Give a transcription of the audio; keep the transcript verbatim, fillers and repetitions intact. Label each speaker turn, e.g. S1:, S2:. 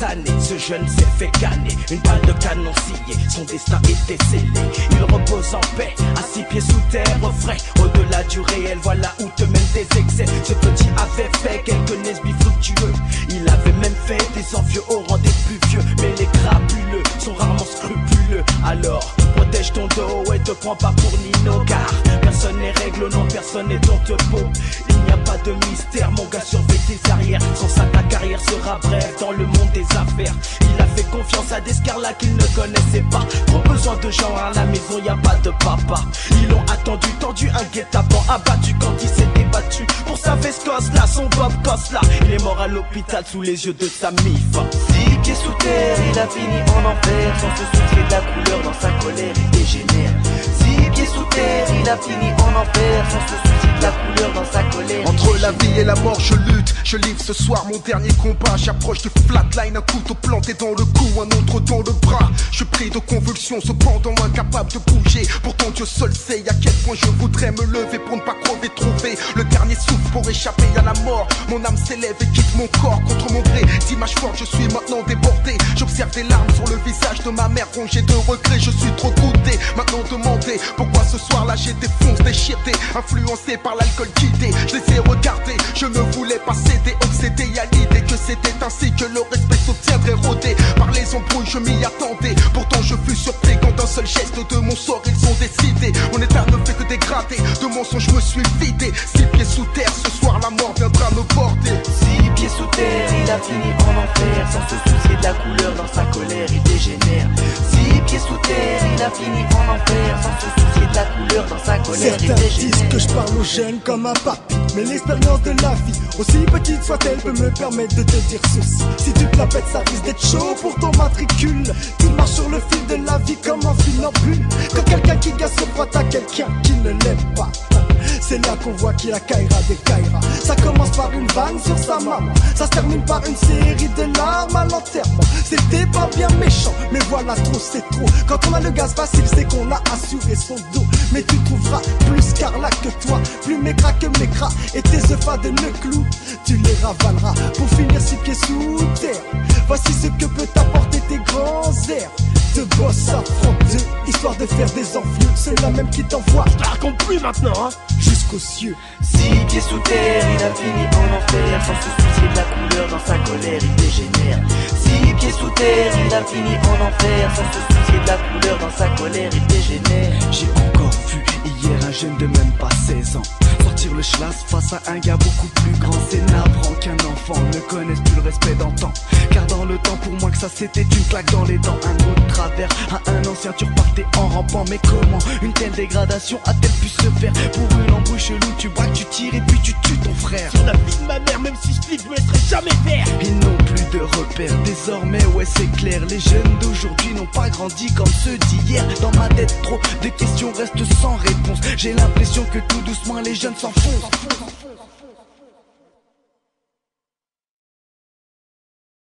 S1: années, ce jeune s'est fait canner. Une balle de canon sciée, son destin était scellé. Il repose en paix, à six pieds sous terre, frais. Au-delà du réel, voilà où te mènent tes excès. Ce petit avait fait quelques nesbis fructueux. Il avait même fait des envieux au rang des plus vieux. Mais les crapuleux sont rarement scrupuleux. Alors, protège ton dos et te prends pas pour Nino. Car personne n'est règle, non, personne n'est ton beau. Il n'y a pas de mystère, mon gars, surveille tes arrières. Sans ça, ta carrière sera brève dans le monde des affaires. Il a fait confiance à des scarlats qu'il ne connaissait pas. Trop besoin de gens à la maison, y a pas de papa. Ils l'ont attendu, tendu, un guet-apens abattu quand il s'est débattu pour sa vescosse là, son Bob Cosla. Il est mort à l'hôpital sous les yeux de sa mif.
S2: Six pieds sous terre, il a fini en enfer. Sans se soucier de la couleur, dans sa colère il dégénère. Six pieds sous terre, il a fini en enfer. Sans se soucier de la couleur, dans sa colère.
S3: Entre la vie et la mort je lutte, je livre ce soir mon dernier combat. J'approche du flatline, un couteau planté dans le cou, un autre dans le bras. Je prie de convulsions, cependant incapable de bouger. Pourtant Dieu seul sait à quel point je voudrais me lever pour ne pas crever. Trouver le dernier souffle pour échapper à la mort. Mon âme s'élève et quitte mon corps contre mon gré. D'image forte je suis maintenant débordé. J'observe des larmes sur le visage de ma mère rongée de regret. Je suis trop goûté, maintenant demandez pourquoi ce soir là j'ai des fonces déchirées. Influencé par l'alcool guidé, je les ai regardés. Je ne voulais pas céder, obsédé à l'idée que c'était ainsi que le respect s'obtiendrait. Rodé par les embrouilles je m'y attendais. Pourtant je fus surpris quand d'un seul geste de mon sort ils ont décidé. Mon état ne fait que dégrader, de mensonges je me suis vidé. Six pieds sous terre, ce soir la mort viendra me porter.
S2: Six pieds sous terre, il a fini en enfer. Sans se soucier de la couleur, dans sa colère il dégénère. Six pieds sous terre, il a fini en enfer. Sans se soucier de la couleur, dans sa colère il
S4: Certains
S2: dégénère.
S4: disent que je parle aux jeunes comme un papy, mais l'expérience de la vie, aussi petite soit-elle, peut me permettre de te dire ceci. Si tu te la pètes, ça risque d'être chaud pour ton matricule. Tu marches sur le fil de la vie comme un funambule. Quand quelqu'un qui gagne se frotte à quelqu'un qui ne l'aime pas, c'est là qu'on voit qu'il a Kaira des Kaira. Ça commence par une vanne sur sa maman, ça se termine par une série de larmes à l'enterrement. C'était pas bien méchant, mais voilà trop c'est trop. Quand on a le gaz facile, c'est qu'on a assuré son dos. Mais tu trouveras plus Carla que toi, plus mécra que mécra. Et tes œufs de clous, tu les ravaleras pour finir six pieds sous terre. Voici ce que peut t'apporter tes grands airs. De boss affrontés, histoire de faire des envieux. C'est la même qui t'envoie, je la raconte plus maintenant, hein, jusqu'aux cieux.
S2: Six pieds sous terre, il a fini en enfer. Sans se soucier de la couleur, dans sa colère il dégénère. Six pieds sous terre, il a fini en enfer. Sans se soucier de la couleur, dans sa colère il dégénère.
S1: J'ai encore vu hier un jeune de même pas seize ans sortir le schlass face à un gars beaucoup plus grand. C'est navrant qu'un enfant ne connaisse plus le respect d'antan. Car dans le temps pour moi que ça c'était une claque dans les dents. Un autre travers à un ancien tu repartais en rampant. Mais comment une telle dégradation a-t-elle pu se faire? Pour une embrouille chelou tu braques, tu tires et puis tu tues ton frère.
S5: Sur la vie de ma mère, même si je flippe, je me laisserai jamais faire.
S1: Ils n'ont plus de repères désormais, ouais c'est clair. Les jeunes d'aujourd'hui n'ont pas grandi comme ceux d'hier. Dans ma tête trop de questions restent sans réponse. J'ai l'impression que tout doucement les jeunes s'enfoncent.